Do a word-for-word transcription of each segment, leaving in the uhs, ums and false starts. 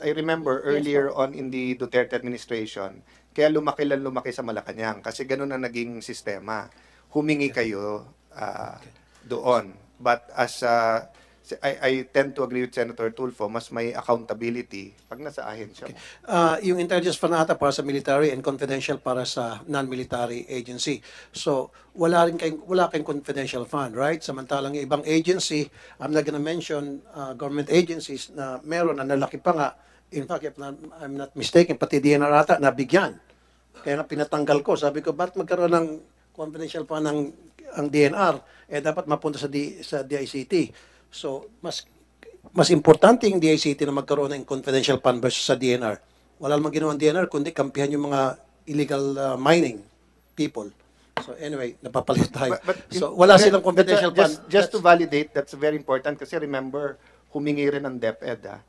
I remember Yes earlier po. on in the Duterte administration, kaya lumaki lang lumaki sa Malacanang kasi ganun na naging sistema. Humingi kayo ah, doon. But as uh, I, I tend to agree with Senator Tulfo, mas may accountability pag nasa ahensya mo. Ah, yung intelligence fund ata para sa military and confidential para sa non-military agency. So, wala rin kayong, wala kayong confidential fund, right? Samantalang yung ibang agency, I'm not gonna mention uh, government agencies na meron na nalaki pa nga. In fact, if not, I'm not mistaken, pati D N R ata nabigyan. Kaya nga pinatanggal ko. Sabi ko, bakit magkaroon ng confidential fund ng ang D N R? Eh, dapat mapunta sa, D, sa D I C T. So, mas mas importante yung D I C T na magkaroon ng confidential fund versus sa D N R. Wala namang ginawa ang D N R, kundi kampihan yung mga illegal uh, mining people. So anyway, napapalit tayo. But, but So wala okay, silang confidential but, uh, just, fund. just to That's- validate, that's very important kasi remember, humingi rin ng DepEd ah,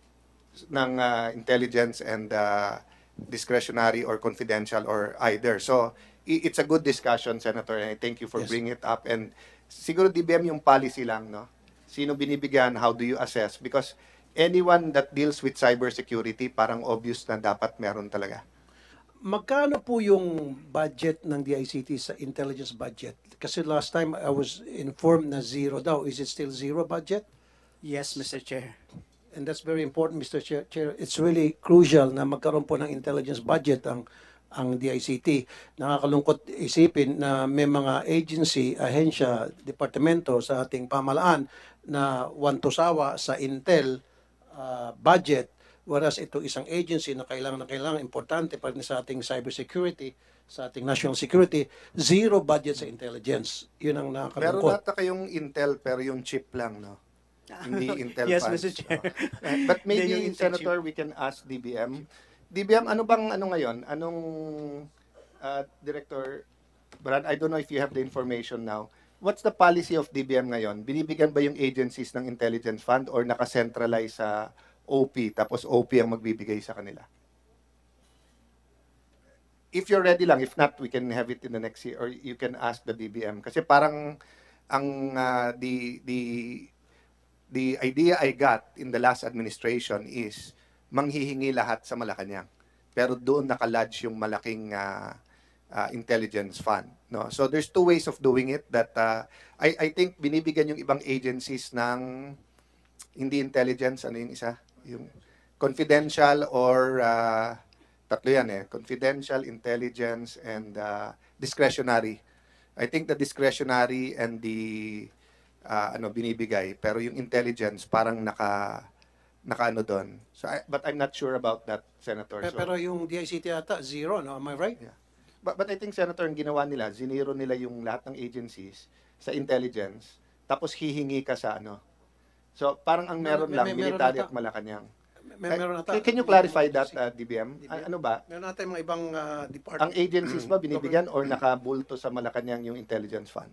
ng ah, intelligence and ah, discretionary or confidential or either. So i- it's a good discussion, Senator, and I thank you for Yes. bringing it up. And siguro D B M yung policy lang, no? Sino binibigyan, how do you assess? Because anyone that deals with cybersecurity, parang obvious na dapat meron talaga. Magkano po yung budget ng D I C T sa intelligence budget? Kasi last time I was informed na zero daw. Is it still zero budget? Yes, Mister Chair. And that's very important, Mister Chair. Chair. It's really crucial na magkaroon po ng intelligence budget ang ang D I C T. Nakakalungkot isipin na may mga agency, ahensya, departamento sa ating pamalaan na wantusawa sa Intel uh, budget, whereas ito isang agency na kailangan na kailangan, importante pa rin sa ating cybersecurity, sa ating national security, zero budget sa intelligence. Yun ang Meron nakakalungkot. nata kayong Intel pero yung chip lang, no? Hindi Intel Yes, funds. Mister Chair. no? Eh, But Hindi, maybe, yung Intel Senator, we can ask D B M. D B M, ano bang ano ngayon? Anong, uh, Director Brad, I don't know if you have the information now. What's the policy of D B M ngayon? Binibigyan ba yung agencies ng intelligence fund or nakacentralize sa O P, tapos O P ang magbibigay sa kanila? If you're ready lang, if not, we can have it in the next year or you can ask the D B M. Kasi parang ang uh, the the the idea I got in the last administration is manghihingi lahat sa Malacanang. Pero doon nakalodge yung malaking uh, uh, intelligence fund. No? So there's two ways of doing it that uh, I, I think binibigyan yung ibang agencies ng hindi intelligence, ano yung isa? Yung confidential or uh, tatlo yan eh, confidential, intelligence, and uh, discretionary. I think the discretionary and the uh, ano binibigay, pero yung intelligence parang naka nakaano doon. So I, but I'm not sure about that, Senator. Pero, So, pero yung D I C T ata, zero, no? Am I right? yeah. But, but I think, Senator, ang ginawa nila, ziniro nila yung lahat ng agencies sa intelligence, tapos hihingi ka sa ano. So parang ang meron May- lang, may- meron military ata. at Malacanang. May, meron ata. Can, can you clarify that, uh, D B M? A- Ano ba? Meron natin mga ibang uh, Ang department. agencies ba binibigyan or nakabulto sa Malacanang yung intelligence fund?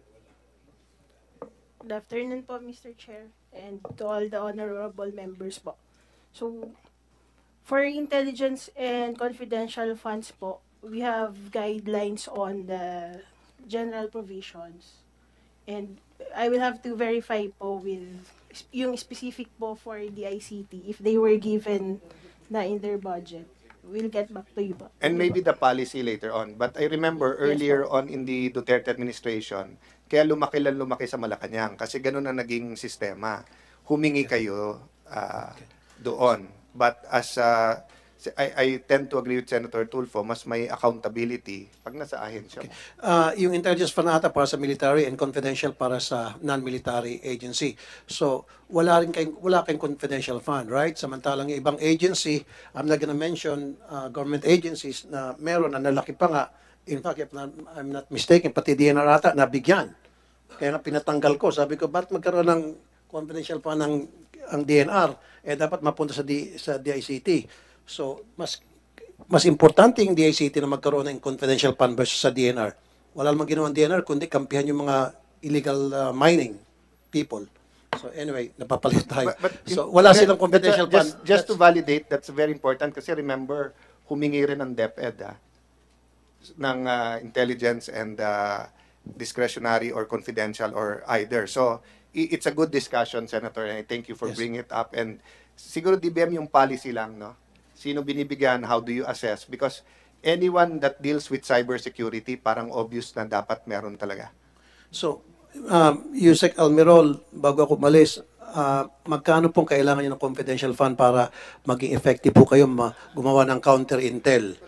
Good afternoon po, Mister Chair, and to all the honorable members po. So, for intelligence and confidential funds po, we have guidelines on the general provisions. And I will have to verify po with yung specific po for the I C T if they were given na in their budget. We'll get back to you po. And maybe the policy later on. But I remember earlier on in the Duterte administration, kaya lumaki lang lumaki sa Malacanang kasi ganun na naging sistema. Humingi kayo ah, doon. But as uh, I, I tend to agree with Senator Tulfo, mas may accountability pag nasa ahensya mo. Uh, yung intelligence fund ata para sa military and confidential para sa non-military agency. So, wala rin kayong, wala kayong confidential fund, right? Samantalang yung ibang agency, I'm not gonna mention uh, government agencies na meron na nalaki pa nga. In fact, if not, I'm not mistaken, pati D N R ata nabigyan. Kaya nga pinatanggal ko. Sabi ko, bakit magkaroon ng confidential fund ng ang D N R? Eh, dapat mapunta sa, D, sa D I C T. So, mas mas importante yung D I C T na magkaroon ng confidential fund versus sa D N R. Wala namang ginawa ang D N R, kundi kampihan yung mga illegal uh, mining people. So anyway, napapalit tayo. But- but so in- wala that- silang confidential that- just, fund. Just to That's- validate, that's very important kasi remember, humingi rin ng DepEd ah, ng ah, intelligence and ah, discretionary or confidential or either. So i- it's a good discussion, Senator, and I thank you for Yes. bringing it up. And siguro D B M yung policy lang, no? Sino binibigyan, how do you assess? Because anyone that deals with cybersecurity, parang obvious na dapat meron talaga. So, um, Yusek Almirol, bago ako malis, ah, magkano pong kailangan niyo ng confidential fund para maging effective po kayo ma- gumawa ng counter-intel?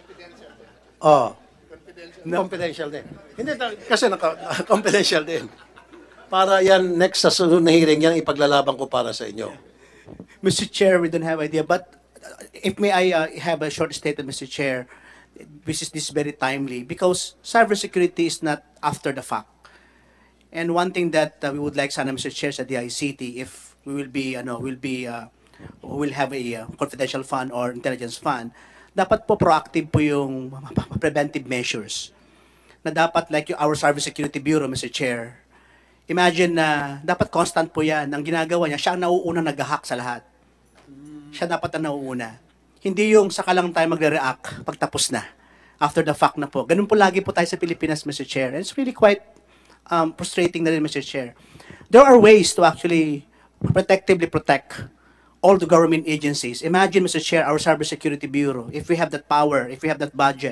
Oh, confidential din. Hindi, ta- kasi naka, confidential din. Para yan, next sa sunod na hearing, yan ipaglalaban ko para sa inyo. Mister Chair, we don't have idea, but uh, if may I uh, have a short statement, Mister Chair, this is this is very timely because cybersecurity is not after the fact. And one thing that uh, we would like sana, Mister Chair, sa D I C T, if we will be, ano, will be, uh, will have a uh, confidential fund or intelligence fund, dapat po proactive po yung preventive measures. Na dapat like yung our Cybersecurity Bureau, Mister Chair, imagine na dapat constant po yan. Ang ginagawa niya, siya ang nauunang nag-hack sa lahat. Siya dapat ang nauuna. Hindi yung saka lang tayo magre-react pagtapos na. After the fact na po. Ganun po lagi po tayo sa Pilipinas, Mister Chair. And it's really quite um, frustrating na rin, Mister Chair. There are ways to actually protectively protect all the government agencies. Imagine, Mister Chair, our Cybersecurity Bureau, if we have that power, if we have that budget,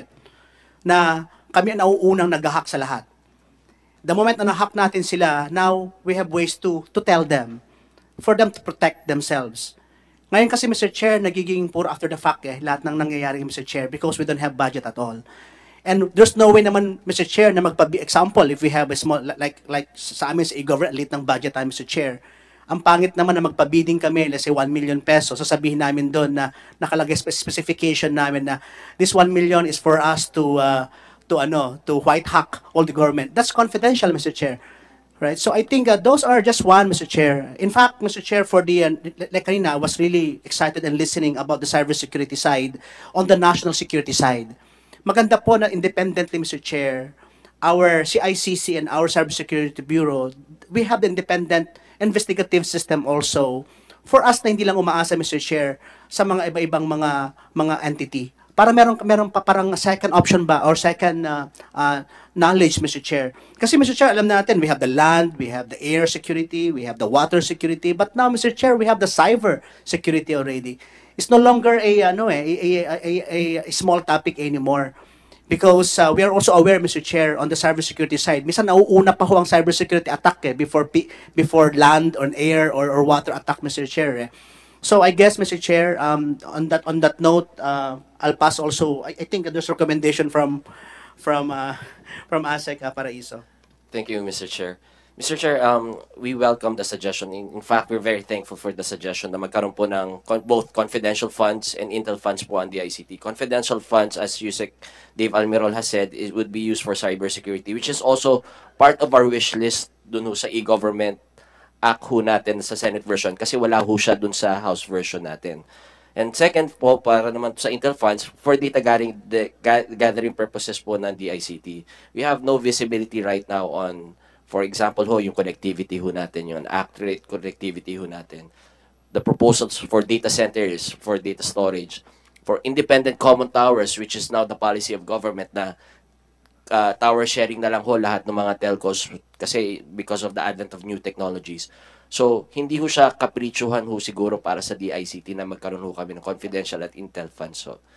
na kami ang nauunang nag-hack sa lahat. The moment na na-hack natin sila, now we have ways to to tell them, for them to protect themselves. Ngayon kasi, Mister Chair, nagiging puro after the fact eh, lahat ng nangyayari, Mister Chair, because we don't have budget at all. And there's no way naman, Mister Chair, na magpa- example, if we have a small, like, like sa amin sa e-government, lit ng budget tayo, Mister Chair, ang pangit naman na magpa-bidding kami, let's say one million pesos, sasabihin namin doon na nakalagay spe- specification namin na this one million is for us to, uh, to ano, to white hack all the government. That's confidential, Mister Chair. Right? So I think uh, those are just one, Mister Chair. In fact, Mister Chair, for the, uh, like kanina, I was really excited and listening about the cybersecurity side on the national security side. Maganda po na independently, Mister Chair, our C I C C and our Cybersecurity Bureau, we have the independent investigative system also for us na hindi lang umaasa, Mister Chair, sa mga iba-ibang mga mga entity. Para meron meron pa parang second option ba or second uh, uh, knowledge, Mister Chair. Kasi Mister Chair, alam natin, we have the land, we have the air security, we have the water security, but now, Mister Chair, we have the cyber security already. It's no longer a ano eh, a, a, a, a, a small topic anymore. Because uh, we are also aware, Mister Chair, on the cybersecurity side, minsan nauuna pa ho ang cybersecurity attack eh, before P- before land, on air, or, or water attack, Mister Chair. Eh. So I guess, Mister Chair, um, on that on that note, uh, I'll pass also. I, I think there's recommendation from from uh, from ASEC uh, Paraiso. Thank you, Mister Chair. Mister Chair, um, we welcome the suggestion. In, in fact, we're very thankful for the suggestion na magkaroon po ng con- both confidential funds and intel funds po on the I C T. Confidential funds, as Yusek Dave Almirol has said, it would be used for cybersecurity, which is also part of our wish list dun ho sa e-government act ho natin sa Senate version kasi wala ho siya dun sa House version natin. And second po, para naman sa intel funds, for data gathering, the, ga- gathering purposes po ng D I C T, we have no visibility right now on, for example ho, yung connectivity ho natin, yung accurate connectivity ho natin. The proposals for data centers, for data storage, for independent common towers, which is now the policy of government na uh, tower sharing na lang ho lahat ng mga telcos kasi because of the advent of new technologies. So, hindi ho siya kaprichuhan ho siguro para sa D I C T na magkaroon ho kami ng confidential at intel funds. So,